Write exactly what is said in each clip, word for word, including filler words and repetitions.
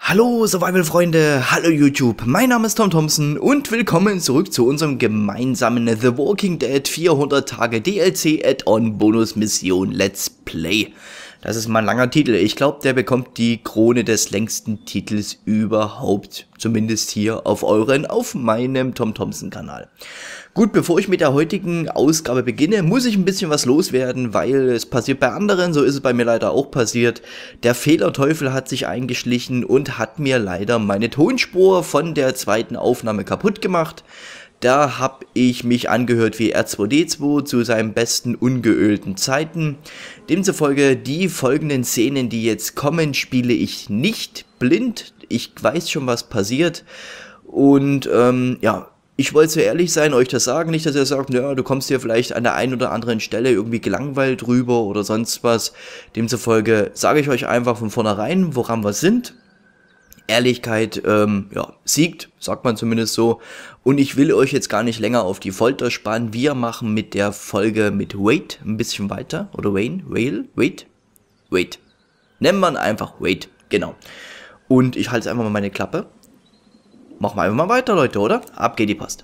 Hallo Survival-Freunde, hallo YouTube, mein Name ist Tom Thompson und willkommen zurück zu unserem gemeinsamen The Walking Dead vierhundert Tage D L C Add-on Bonus-Mission Let's Play. Das ist mal ein langer Titel, ich glaube der bekommt die Krone des längsten Titels überhaupt, zumindest hier auf euren, auf meinem Tom Thompson Kanal. Gut, bevor ich mit der heutigen Ausgabe beginne, muss ich ein bisschen was loswerden, weil es passiert bei anderen, so ist es bei mir leider auch passiert. Der Fehlerteufel hat sich eingeschlichen und hat mir leider meine Tonspur von der zweiten Aufnahme kaputt gemacht. Da habe ich mich angehört wie R zwei D zwei zu seinen besten ungeölten Zeiten. Demzufolge die folgenden Szenen, die jetzt kommen, spiele ich nicht blind. Ich weiß schon, was passiert. Und ähm, ja... Ich wollte so ehrlich sein, euch das sagen, nicht, dass ihr sagt, ja, du kommst hier vielleicht an der einen oder anderen Stelle irgendwie gelangweilt rüber oder sonst was. Demzufolge sage ich euch einfach von vornherein, woran wir sind. Ehrlichkeit, ähm, ja, siegt, sagt man zumindest so. Und ich will euch jetzt gar nicht länger auf die Folter spannen. Wir machen mit der Folge mit Wade ein bisschen weiter. Oder Wayne? Whale? Wade? Wade. Nennen wir ihn einfach Wade, genau. Und ich halte einfach mal meine Klappe. Machen wir einfach mal weiter, Leute, oder? Ab geht die Post.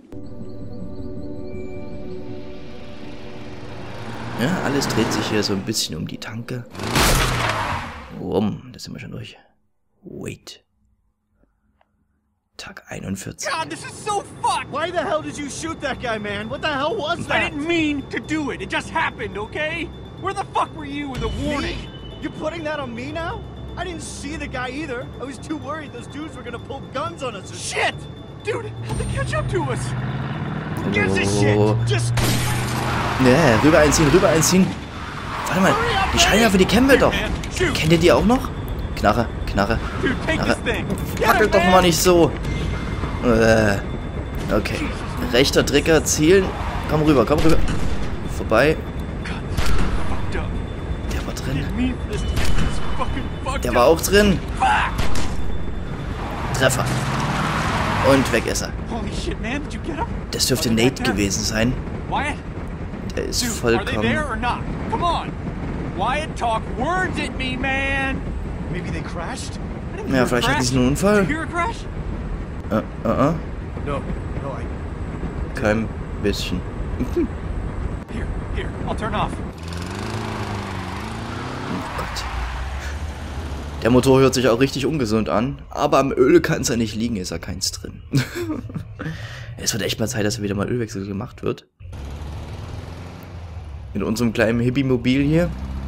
Ja, alles dreht sich hier so ein bisschen um die Tanke. Rum, da sind wir schon durch. Wait. Tag einundvierzig. God, this is so fucked! Why the hell did you shoot that guy, man? What the hell was that? I didn't mean to do it. It just happened, okay? Where the fuck were you with the warning? Me? You're putting that on me now? I didn't see the guy either. I was too worried those dudes were gonna pull guns on us. Shit! Dude, how'd they catch up to us? Who gives a shit? Just... Ne, rüber einziehen, rüber einziehen. Warte mal, die Scheinwerfer, die kennen wir doch. Kennt ihr die auch noch? Knarre, Knarre, Knarre. Wackelt doch mal nicht so. Äh, okay. Rechter Trigger, zielen. Komm rüber, komm rüber. Vorbei. Der war drin. Der war auch drin. Treffer. Und weg ist er. Das dürfte Nate gewesen sein. Der ist vollkommen... Ja, vielleicht hatten sie einen Unfall. Uh, uh, uh. Kein bisschen. Oh Gott. Der Motor hört sich auch richtig ungesund an, aber am Öl kann es ja nicht liegen, ist ja keins drin. Es wird echt mal Zeit, dass wieder mal Ölwechsel gemacht wird. In unserem kleinen Hippie-Mobil hier.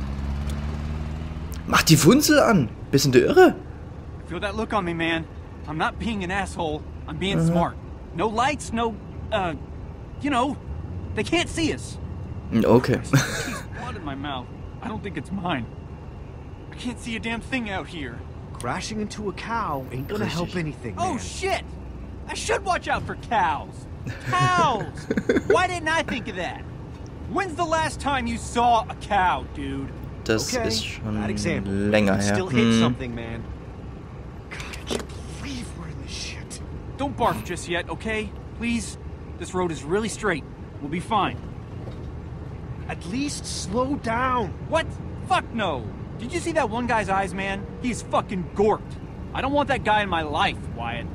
Macht die Funzel an! Bisschen der Irre? Feel that look on me, man. I'm not being an asshole. I'm being uh-huh. smart. No lights, no, uh, you know, they can't see us. Okay. Blood in my mouth. I don't think it's mine. I can't see a damn thing out here. Crashing into a cow ain't gonna help anything, man. Oh shit! I should watch out for cows. Cows! Why didn't I think of that? When's the last time you saw a cow, dude? Das okay. ist schon example. länger her. Still hit hm. something, man. God, I can't believe we're in this shit. Don't barf just yet, okay? Please. This road is really straight. We'll be fine. At least slow down. What? Fuck no. Did you see that one guy's eyes, man? He's fucking gorked. I don't want that guy in my life, Wyatt.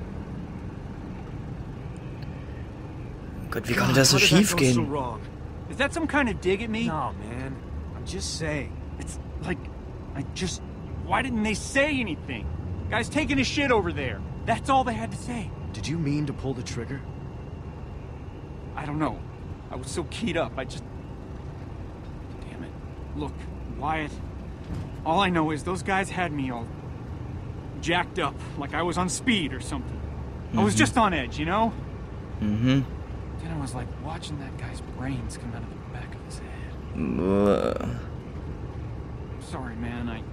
Gott, wie konnte das so schief gehen? So Is that some kind of dig at me? No, man. I'm just saying. It's like, I just... Why didn't they say anything? Guy's taking his shit over there. That's all they had to say. Did you mean to pull the trigger? I don't know. I was so keyed up, I just... Damn it. Look, Wyatt... All I know is those guys had me all jacked up, like I was on speed or something. Mm-hmm. I was just on edge, you know? Mm-hmm. Then I was like watching that guy's brains come out of the back of his head. Uh. Sorry, man, I...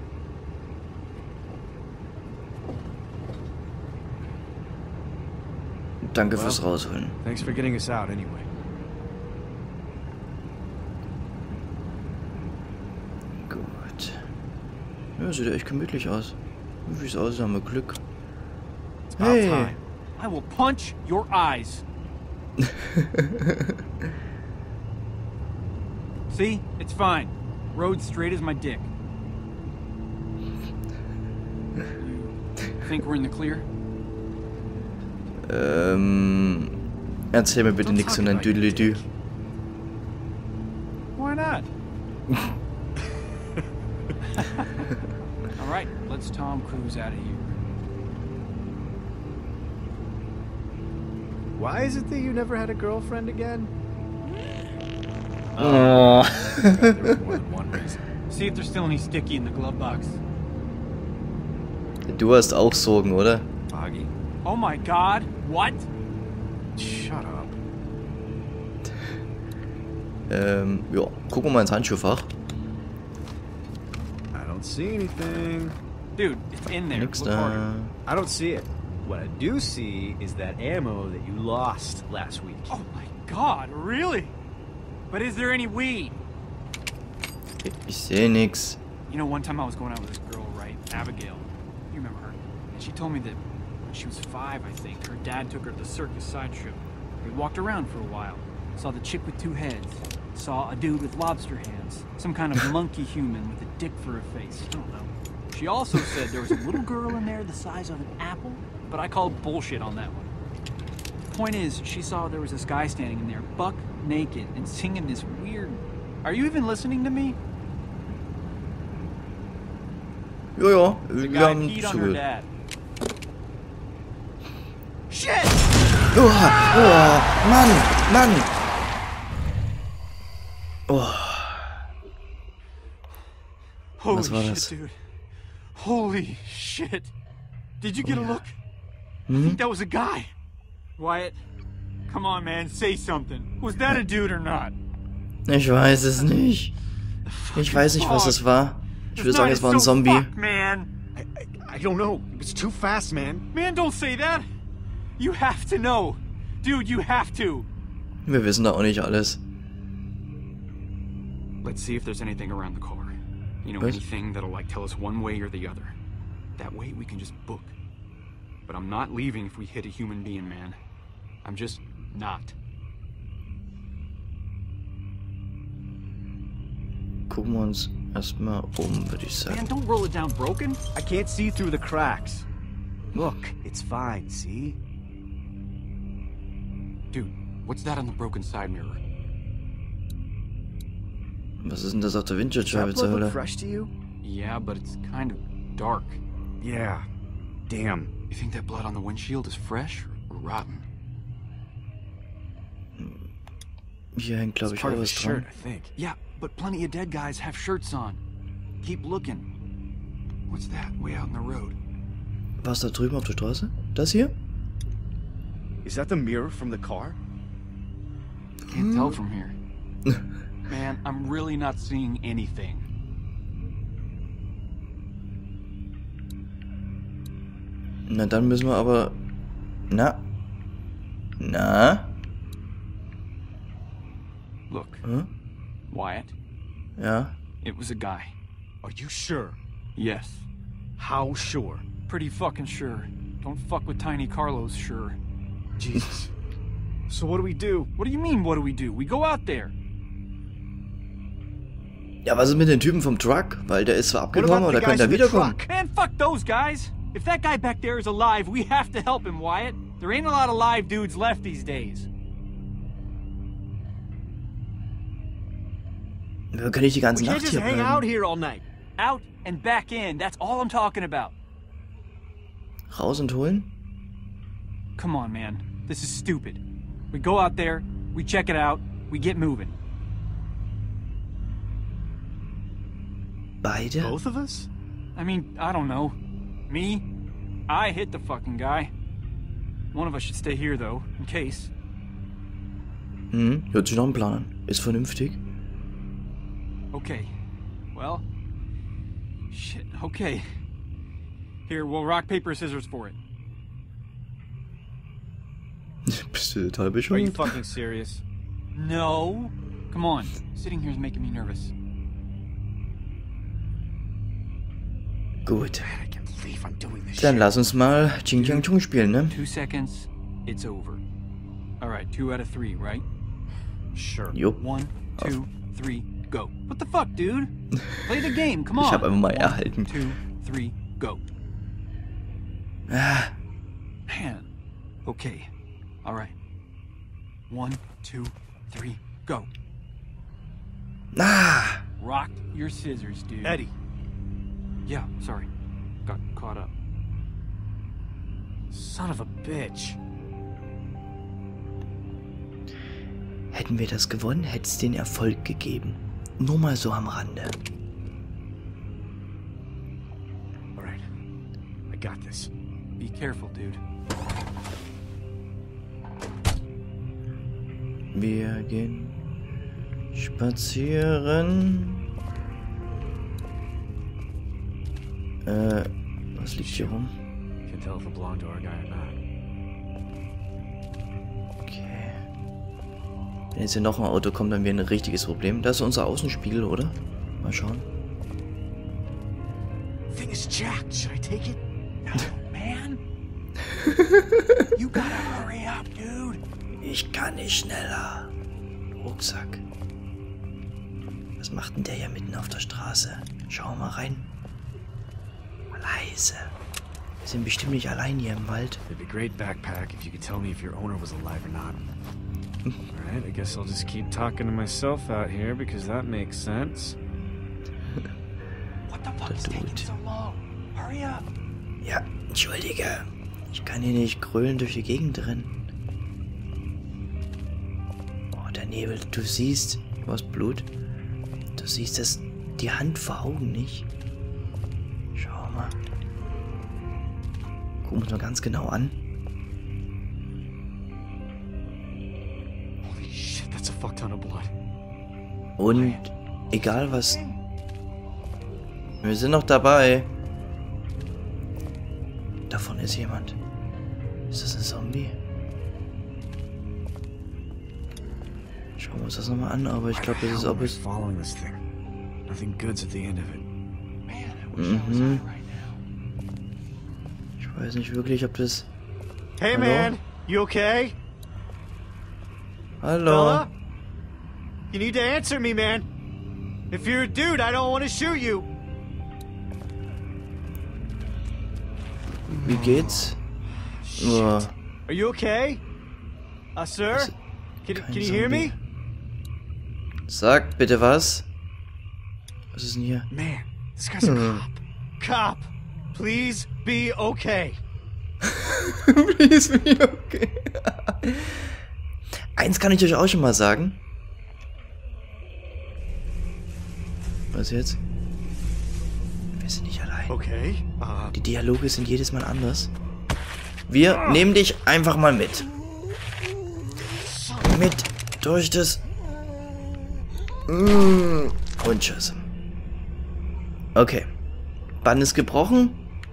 Danke well, fürs Rausholen. Thanks for getting us out anyway. Ja, sieht echt gemütlich aus. Wie es aussieht, haben wir Glück. Hey! I will punch your eyes. See? It's fine. Road straight as my dick. Think we're in the clear? Ähm... Erzähl mir bitte nichts von deinem Düdelidü. Why not? All right, let's Tom Cruise out of here. Why is it that you never had a girlfriend again? Oh. There's more than one reason. See if there's still any sticky in the glove box. Du hast auch Sorgen, oder? Foggy. Oh my God! What? Shut up. Ähm, ja, gucken wir mal ins Handschuhfach. I don't see anything. Dude, it's in there. Nix Look harder. da. I don't see it. What I do see is that ammo that you lost last week. Oh my God, really? But is there any weed? Ich sehe nix. You know, one time I was going out with this girl, right? Abigail. You remember her? And she told me that when she was five, I think, her dad took her to the circus side trip. They walked around for a while. Saw the chick with two heads. Saw a dude with lobster hands. Some kind of monkey human with a dick for a face. I don't know. She also said there was a little girl in there the size of an apple, but I called bullshit on that one. Point is, she saw there was this guy standing in there, buck naked, and singing this weird... Are you even listening to me? Ja, ja, The wir guy haben peed on her zugehört. dad. Shit! Oh, oh, Mann, Mann. Oh, Holy Was war shit, das? dude. Holy shit. Did you get a look? I hm? think that was a guy. Wyatt, come on, man, say something. Was that a dude or not? Ich weiß es nicht. Ich weiß nicht, was es war. Ich würde sagen, es war ein Zombie. Fuck, man. I, I, I don't know. It was too fast, man. Man, don't say that. You have to know. Dude, you have to. Wir wissen da auch nicht alles. Let's see if there's anything around the car. You know, Was? anything that'll like tell us one way or the other. That way we can just book. But I'm not leaving if we hit a human being, man. I'm just not. Gucken wir uns erstmal um, würde ich Man, sagen. don't roll it down broken. I can't see through the cracks. Look, it's fine, see? Dude, what's that on the broken side mirror? Was ist denn das auf der Does Windschutzscheibe that zur blood look Hölle? fresh to you? Yeah, but it's kind of dark. Yeah. Damn. You think that blood on the windshield is fresh or rotten? Hier hängt, glaube It's ich, part auch of his was shirt, dran. I think. Yeah, but plenty of dead guys have shirts on. Keep looking. What's that way out in the road? Was da drüben auf der Straße? Das hier? Is that the mirror from the car? Can't tell from here. Man, I'm really not seeing anything. Na, dann müssen wir aber... Na? Na? Look, Hm? Wyatt, Ja? it was a guy. Are you sure? Yes. How sure? Pretty fucking sure. Don't fuck with Tiny Carlos, sure. Jesus. So what do we do? What do you mean, what do we do? We go out there. Ja, was ist mit den Typen vom Truck? Weil der ist zwar What abgekommen, about oder the könnte er guys in the wiederkommen? truck? Man, fuck those guys. If that guy back there is alive, we have to help him, Wyatt. There ain't a lot of live dudes left these days. Wir können nicht die ganze We can't Nacht just hier hang out bleiben. here all night. Out and back in, that's all I'm talking about. Raus und holen? Come on, man. This is stupid. We go out there, we check it out, we get moving. Beide? Both of us? I mean, I don't know. Me? I hit the fucking guy. One of us should stay here, though, in case. Hm, hört sich nach einem Plan an. Ist vernünftig. Okay. Well... Shit, okay. Here, we'll rock, paper, scissors for it. Bist du total Are you bescheuert? fucking serious? No. Come on. Sitting here is making me nervous. Gut. I can't believe I'm doing this Dann shit. lass uns mal Ching Chang Chung spielen, ne? Two seconds, it's over. Alright, two out of three, right? Sure. Jupp. One, two, three, go. What the fuck, dude? Play the game, come on. Ich hab einfach mal One, erhalten. two, three, go. Ah. Man. Okay. All right. One, two, three, go. Ah. Rock your scissors, dude. Eddie. Yeah, sorry. Got caught up. Son of a bitch. Hätten wir das gewonnen, hätte es den Erfolg gegeben. Nur mal so am Rande. Alright. I got this. Be careful, dude. Wir gehen spazieren. Äh, was liegt hier rum? Can tell if it belonged to our guy or not. Okay. Wenn jetzt hier noch ein Auto kommt, dann wäre ein richtiges Problem. Das ist unser Außenspiegel, oder? Mal schauen. Thing is jacked. Should I take it? No, man. You gotta hurry up, dude. Ich kann nicht schneller. Rucksack. Was macht denn der hier mitten auf der Straße? Schauen wir mal rein. Leise. Wir sind bestimmt nicht allein hier im Wald. It'd be a great backpack if you could tell me if your owner was alive or not. Alright, I guess I'll just keep talking to myself out here because that makes sense. What the fuck is taking so long? Hurry up. Ja, entschuldige. Ich kann hier nicht grölen durch die Gegend rennen. Oh, der Nebel. Du siehst, du hast Blut. Du siehst das, die Hand vor Augen nicht. Schau mal. Gucken wir uns mal ganz genau an. Holy shit, that's a fuck ton of blood. Und egal was... Wir sind noch dabei. Davon ist jemand. Ist das ein Zombie? Schauen wir uns das nochmal an, aber ich glaube, das ist ob es... Following this thing. Nothing good's at the end of it. Mhm. Ich weiß nicht wirklich, ob das... Hey Hallo? man, you okay? Hallo? Fella? You need to answer me, man. If you're a dude, I don't want to shoot you. Wie geht's? Oh, Are you okay? Uh, sir? Is it Can, kein can you hear me? sag bitte was. Was ist denn hier? Man, this guy's a Hmm. cop. Cop, please be okay. Please be okay. Eins kann ich euch auch schon mal sagen. Was jetzt? Wir sind nicht allein. Okay. Uh, Die Dialoge sind jedes Mal anders. Wir nehmen dich einfach mal mit. Mit durch das... Mm, und tschüss. Okay. Bann ist gebrochen.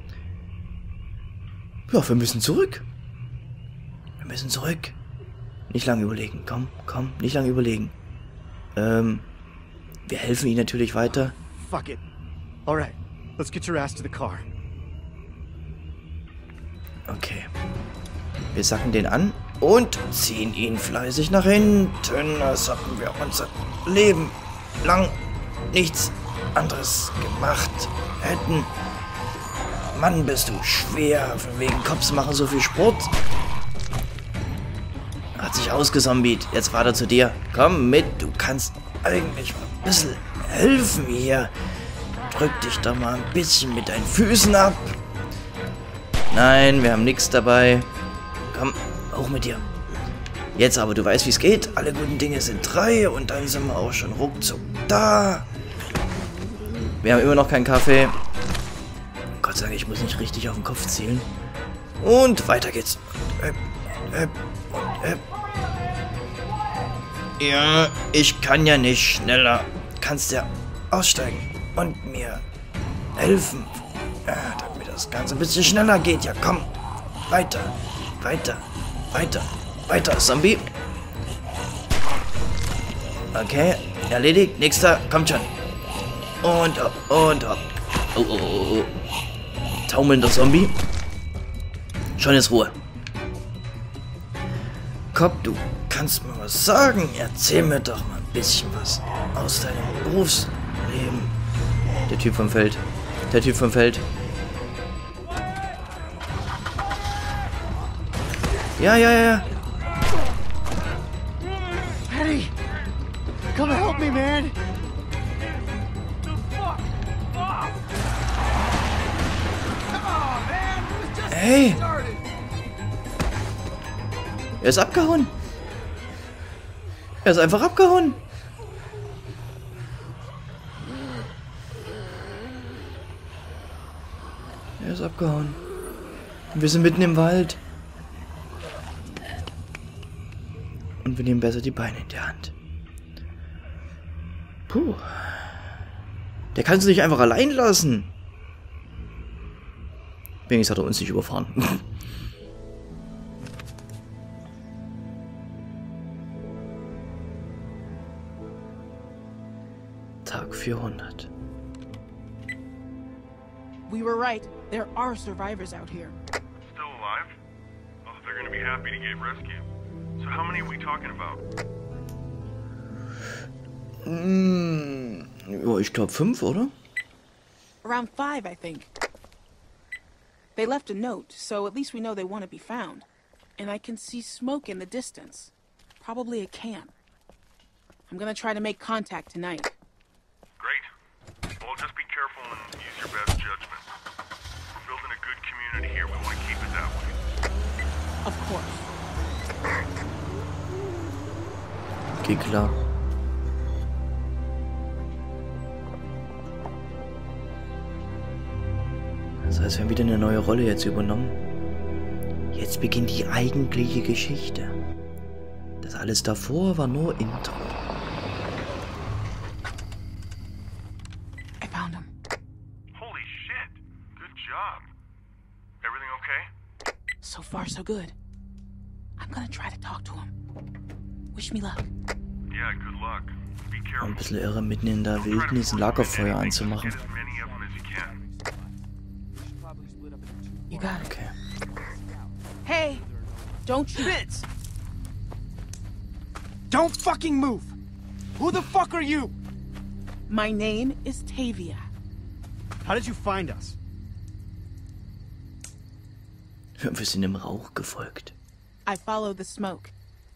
Ja, wir müssen zurück. Wir müssen zurück. Nicht lange überlegen. Komm, komm, nicht lange überlegen. Ähm, wir helfen ihnen natürlich weiter. fuck it. All right, let's get your ass to the car. Okay. Wir sacken den an und ziehen ihn fleißig nach hinten. Das haben wir unser Leben lang nichts anderes gemacht hätten. Mann, bist du schwer. Von wegen Cops machen so viel Sport. Hat sich ausgesombiet. Jetzt war er zu dir. Komm mit, du kannst eigentlich mal ein bisschen helfen hier. Drück dich doch mal ein bisschen mit deinen Füßen ab. Nein, wir haben nichts dabei. Komm, hoch mit dir. Jetzt aber, du weißt, wie es geht. Alle guten Dinge sind drei und dann sind wir auch schon ruckzuck da. Wir haben immer noch keinen Kaffee. Gott sei Dank, ich muss nicht richtig auf den Kopf zielen. Und weiter geht's. Hüpp, hüpp, hüpp. Ja, ich kann ja nicht schneller. Kannst ja aussteigen und mir helfen. Ja, damit das Ganze ein bisschen schneller geht. Ja, komm. Weiter, weiter, weiter, weiter, Zombie. Okay, erledigt. Nächster, kommt schon. Und hopp, und hopp. Oh, oh, oh, oh. Taumelnder Zombie. Schon ist Ruhe. Cop, du kannst mir was sagen. Erzähl mir doch mal ein bisschen was aus deinem Berufsleben. Der Typ vom Feld. Der Typ vom Feld. Ja, ja, ja. Eddie! Come help me, man! Hey! Er ist abgehauen. Er ist einfach abgehauen. Er ist abgehauen. Und wir sind mitten im Wald. Und wir nehmen besser die Beine in die Hand. Puh. Der kann es nicht einfach allein lassen. Wenigstens hat er uns nicht überfahren. Tag vierhundert. We were right. There are survivors out here. Still alive? Oh, they're gonna be happy to get rescued. So how many are we talking about? Mm, ja, ich glaube fünf, oder? Around five, I think. They left a note, so at least we know they want to be found. And I can see smoke in the distance. Probably a camp. I'm gonna try to make contact tonight. Great. Well, just be careful and use your best judgment. We're building a good community here. We want to keep it that way. Of course. Okay, klar. Das heißt, wir haben wieder eine neue Rolle jetzt übernommen. Jetzt beginnt die eigentliche Geschichte. Das alles davor war nur Intro. I found him. Holy shit. Good job. Everything okay? So far, so good. I'm gonna try to talk to him. Wish me luck. Yeah, good luck. Be careful. Ein bisschen irre, mitten in der Wildnis ein Lagerfeuer anzumachen. Get as many of them as you can. You got it. Okay. Hey! Don't shoot! Fitz! Don't fucking move! Who the fuck are you? My name is Tavia. How did you find us? Wir sind dem Rauch gefolgt. I follow the smoke.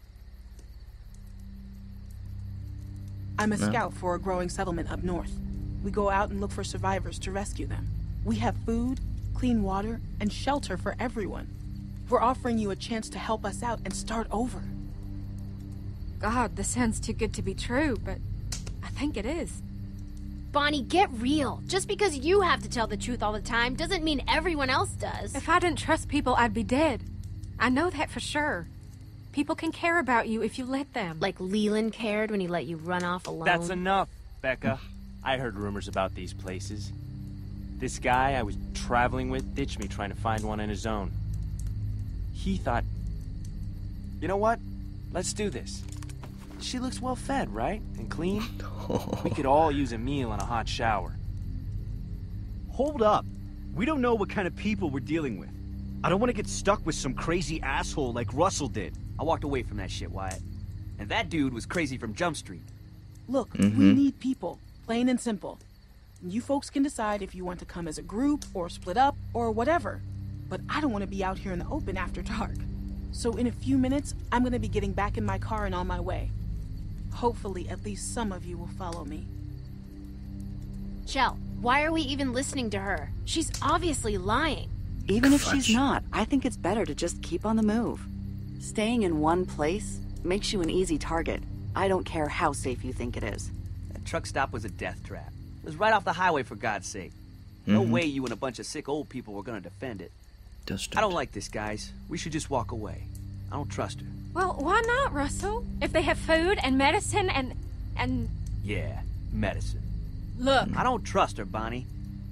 I'm a No. scout for a growing settlement up north. We go out and look for survivors to rescue them. We have food, clean water, and shelter for everyone. We're offering you a chance to help us out and start over. God, this sounds too good to be true, but I think it is. Bonnie, get real. Just because you have to tell the truth all the time doesn't mean everyone else does. If I didn't trust people, I'd be dead. I know that for sure. People can care about you if you let them. Like Leland cared when he let you run off alone. That's enough, Becca. I heard rumors about these places. This guy I was traveling with ditched me trying to find one on his own. He thought, you know what? Let's do this. She looks well fed, right? And clean? We could all use a meal and a hot shower. Hold up. We don't know what kind of people we're dealing with. I don't want to get stuck with some crazy asshole like Russell did. I walked away from that shit, Wyatt. And that dude was crazy from Jump Street. Look, Mhm. we need people, plain and simple. You folks can decide if you want to come as a group or split up or whatever. But I don't want to be out here in the open after dark. So in a few minutes, I'm going to be getting back in my car and on my way. Hopefully, at least some of you will follow me. Shell, why are we even listening to her? She's obviously lying. Even if Fudge. she's not, I think it's better to just keep on the move. Staying in one place makes you an easy target. I don't care how safe you think it is. That truck stop was a death trap. It was right off the highway, for God's sake. No Mhm. way you and a bunch of sick old people were gonna defend it. Das I stimmt. don't like this, guys. We should just walk away. I don't trust her. Well, why not, Russell? If they have food and medicine and... and... Yeah, medicine. Look, I don't trust her, Bonnie.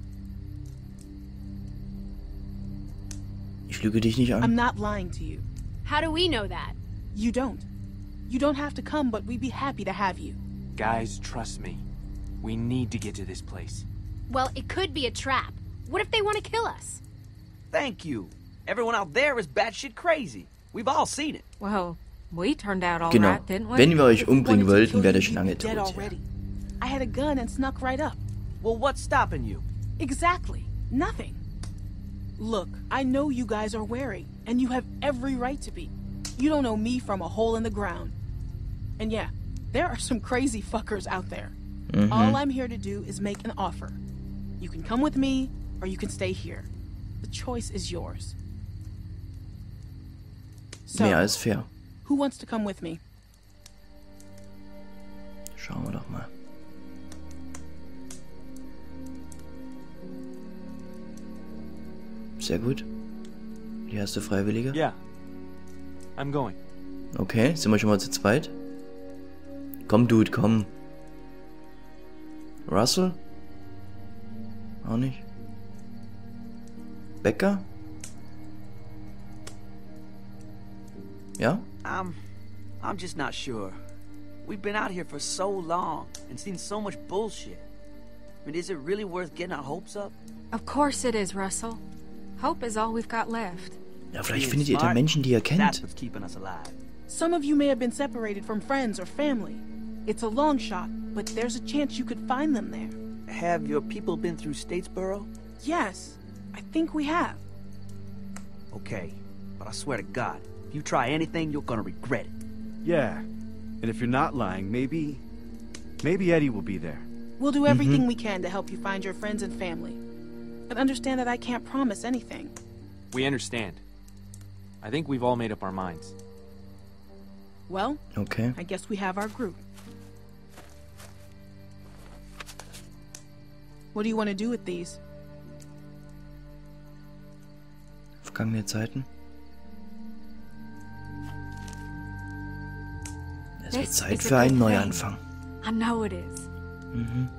Ich lüge dich nicht I'm an. not lying to you. How do we know that? You don't. You don't have to come, but we'd be happy to have you. Guys, trust me. We need to get to this place. Well, it could be a trap. What if they want to kill us? Thank you. Everyone out there is batshit crazy. We've all seen it. well, we turned out all Genau. right, didn't we? Wenn wir euch If we umbringen wanted to wollten, kill wäre you, ich schon you'd lange be dead tot. Ja. already. I had a gun and snuck right up. Well, what's stopping you? Exactly. Nothing. Look, I know you guys are wary, and you have every right to be. You don't know me from a hole in the ground. And yeah, there are some crazy fuckers out there. Mhm. All I'm here to do is make an offer. You can come with me, or you can stay here. The choice is yours. So, Mehr als fair. who wants to come with me? Schauen wir doch mal. Sehr gut. Die erste Freiwillige. Yeah. I'm going. Okay, sind wir schon mal zu zweit? Komm, Dude, komm. Russell? Auch nicht. Becker? Ja? I'm... I'm just not sure. We've been out here for so long and seen so much bullshit. I mean, is it really worth getting our hopes up? Of course it is, Russell. Hope is all we've got left. Ja, vielleicht findet ihr da Menschen, die ihr kennt. That's what's keeping us alive. Some of you may have been separated from friends or family. It's a long shot, but there's a chance you could find them there. Have your people been through Statesboro? Yes, I think we have. Okay, but I swear to God, if you try anything, you're gonna regret it. Yeah. And if you're not lying, maybe... Maybe Eddie will be there. We'll do everything we can to help you find your friends and family. But understand that I can't promise anything. We understand. I think we've all made up our minds. Well, Okay. I guess we have our group. What do you want to do with these? Vergangene Zeiten. Es wird This Zeit is a für einen good Neuanfang. I know it is. Mhm.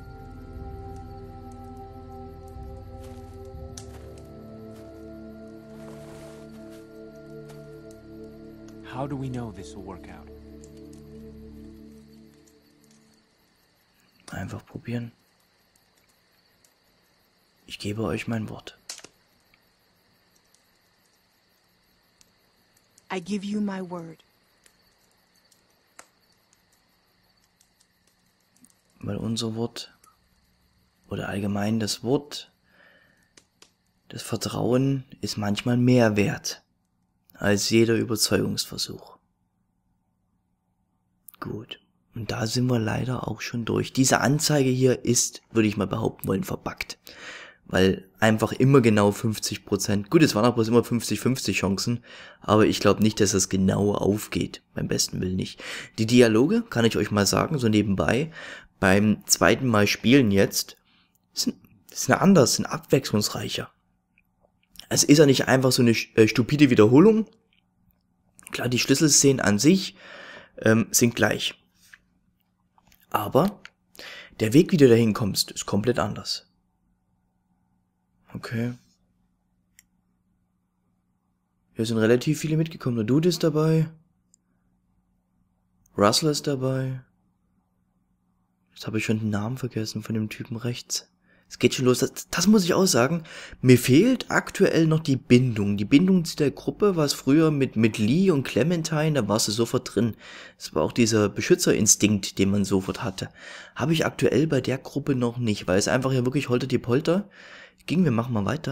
How do we know this will work out? Einfach probieren. Ich gebe euch mein Wort. I give you my word. Weil unser Wort oder allgemein das Wort, das Vertrauen ist manchmal mehr wert als jeder Überzeugungsversuch. Gut. Und da sind wir leider auch schon durch. Diese Anzeige hier ist, würde ich mal behaupten wollen, verbuggt. Weil einfach immer genau fünfzig Prozent, gut, es waren auch bloß immer fünfzig fünfzig Chancen, aber ich glaube nicht, dass das genau aufgeht. Beim besten Willen nicht. Die Dialoge, kann ich euch mal sagen, so nebenbei, beim zweiten Mal spielen jetzt, sind, sind anders, sind abwechslungsreicher. Es ist ja nicht einfach so eine äh, stupide Wiederholung. Klar, die Schlüsselszenen an sich ähm, sind gleich. Aber der Weg, wie du dahin kommst, ist komplett anders. Okay. Hier sind relativ viele mitgekommen. Der Dude ist dabei. Russell ist dabei. Jetzt habe ich schon den Namen vergessen von dem Typen rechts. Es geht schon los. Das, das muss ich auch sagen. Mir fehlt aktuell noch die Bindung. Die Bindung zu der Gruppe war es früher mit, mit Lee und Clementine, da warst du sofort drin. Es war auch dieser Beschützerinstinkt, den man sofort hatte. Habe ich aktuell bei der Gruppe noch nicht, weil es einfach ja wirklich holter die Polter ging. Wir machen mal weiter.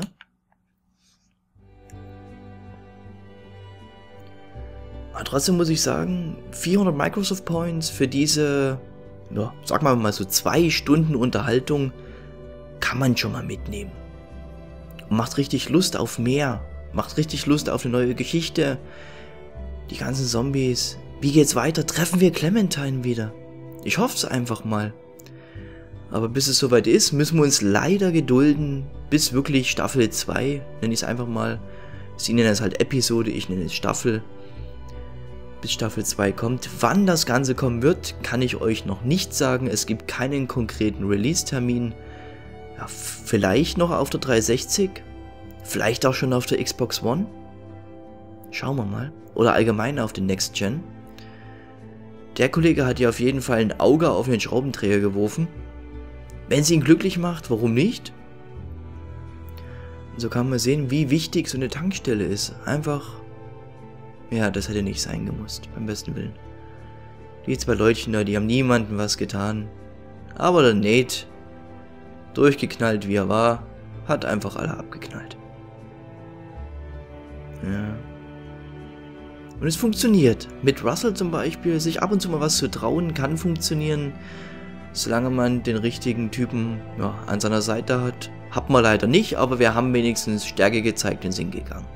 Aber trotzdem muss ich sagen, vierhundert Microsoft Points für diese, ja, sag mal mal so zwei Stunden Unterhaltung kann man schon mal mitnehmen. Und macht richtig Lust auf mehr. Macht richtig Lust auf eine neue Geschichte. Die ganzen Zombies. Wie geht's weiter? Treffen wir Clementine wieder? Ich hoffe es einfach mal. Aber bis es soweit ist, müssen wir uns leider gedulden, bis wirklich Staffel zwei, nenne ich es einfach mal. Sie nennen es halt Episode, ich nenne es Staffel. Bis Staffel zwei kommt. Wann das Ganze kommen wird, kann ich euch noch nicht sagen. Es gibt keinen konkreten Release-Termin. Ja, vielleicht noch auf der dreihundertsechzig, vielleicht auch schon auf der Xbox One. Schauen wir mal. Oder allgemein auf den Next Gen. Der Kollege hat ja auf jeden Fall ein Auge auf den Schraubendreher geworfen. Wenn es ihn glücklich macht, warum nicht? Und so kann man sehen, wie wichtig so eine Tankstelle ist. Einfach, ja, das hätte nicht sein gemusst, beim besten Willen. Die zwei Leutchen da, die haben niemandem was getan. Aber der Nate, durchgeknallt wie er war, hat einfach alle abgeknallt. Ja. Und es funktioniert. Mit Russell zum Beispiel, sich ab und zu mal was zu trauen, kann funktionieren. Solange man den richtigen Typen ja, an seiner Seite hat. Hat man leider nicht, aber wir haben wenigstens Stärke gezeigt und sind gegangen.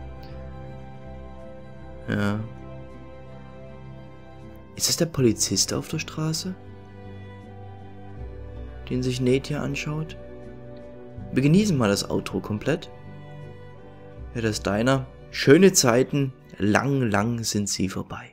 Ja. Ist das der Polizist auf der Straße? Den sich Nate hier anschaut? Wir genießen mal das Outro komplett. Ja, das Diner. Schöne Zeiten. Lang, lang sind sie vorbei.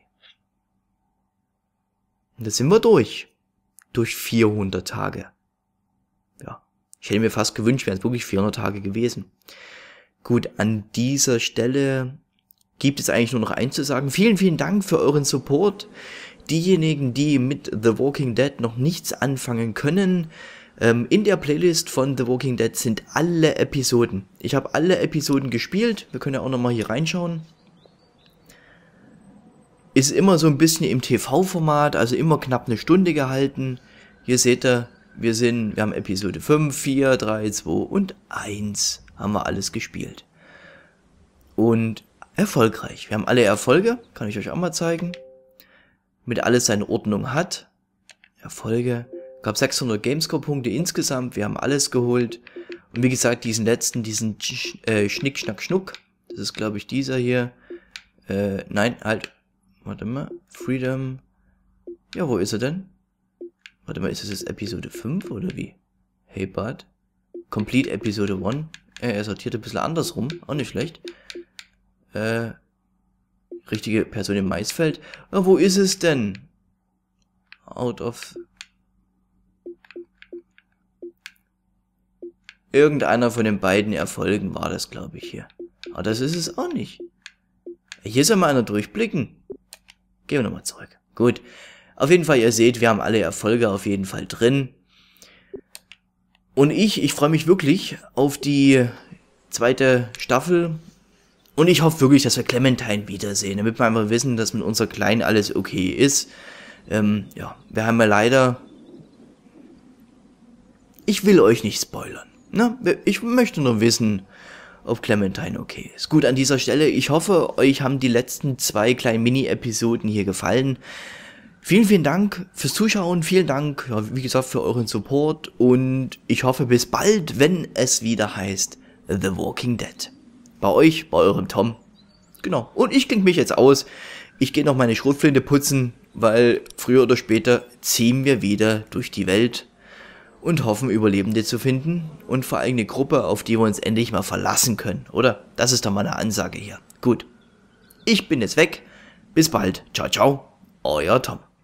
Und da sind wir durch. Durch vierhundert Tage. Ja. Ich hätte mir fast gewünscht, wären es wirklich vierhundert Tage gewesen. Gut, an dieser Stelle gibt es eigentlich nur noch eins zu sagen. Vielen, vielen Dank für euren Support. Diejenigen, die mit The Walking Dead noch nichts anfangen können, ähm, in der Playlist von The Walking Dead sind alle Episoden. Ich habe alle Episoden gespielt. Wir können ja auch nochmal hier reinschauen. Ist immer so ein bisschen im T V-Format, also immer knapp eine Stunde gehalten. Hier seht ihr, wir sind, wir haben Episode fünf, vier, drei, zwei und eins haben wir alles gespielt. Und erfolgreich. Wir haben alle Erfolge, kann ich euch auch mal zeigen. Mit alles seine Ordnung hat. Erfolge. Gab sechshundert Gamescore-Punkte insgesamt, wir haben alles geholt. Und wie gesagt, diesen letzten, diesen Sch äh, Schnick, Schnack, Schnuck. Das ist, glaube ich, dieser hier. Äh, nein, halt. Warte mal. Freedom. Ja, wo ist er denn? Warte mal, ist das jetzt Episode fünf oder wie? Hey Bud. Complete Episode eins. Äh, er sortiert ein bisschen andersrum. Auch nicht schlecht. Äh, richtige Person im Maisfeld. Ja, wo ist es denn? Out of... Irgendeiner von den beiden Erfolgen war das, glaube ich, hier. Aber das ist es auch nicht. Hier soll mal einer durchblicken. Gehen wir nochmal zurück. Gut. Auf jeden Fall, ihr seht, wir haben alle Erfolge auf jeden Fall drin. Und ich, ich freue mich wirklich auf die zweite Staffel. Und ich hoffe wirklich, dass wir Clementine wiedersehen, damit wir einfach wissen, dass mit unserer Kleinen alles okay ist. Ähm, ja, wir haben ja leider... Ich will euch nicht spoilern. Ne? Ich möchte nur wissen, ob Clementine okay ist. Gut, an dieser Stelle, ich hoffe, euch haben die letzten zwei kleinen Mini-Episoden hier gefallen. Vielen, vielen Dank fürs Zuschauen, vielen Dank, ja, wie gesagt, für euren Support und ich hoffe bis bald, wenn es wieder heißt The Walking Dead. Bei euch, bei eurem Tom. Genau, und ich klinge mich jetzt aus. Ich gehe noch meine Schrotflinte putzen, weil früher oder später ziehen wir wieder durch die Welt und hoffen, Überlebende zu finden und vor allem eine Gruppe, auf die wir uns endlich mal verlassen können, oder? Das ist doch mal eine Ansage hier. Gut, ich bin jetzt weg. Bis bald. Ciao, ciao. Euer Tom.